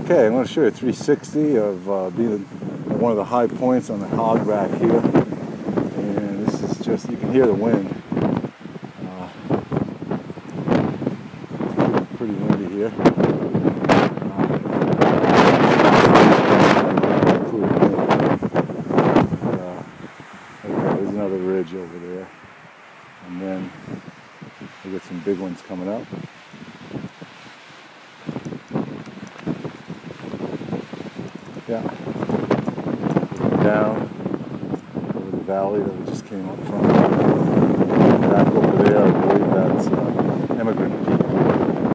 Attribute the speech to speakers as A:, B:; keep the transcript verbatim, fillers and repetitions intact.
A: Okay, I'm going to show you a three sixty of uh, being one of the high points on the Hogback here. And this is just, you can hear the wind. Uh, it's pretty windy here. Uh, okay, there's another ridge over there. And then we get some big ones coming up. Yeah, down over the valley that we just came up from. Back over there, I believe that's uh, Immigrant Peak.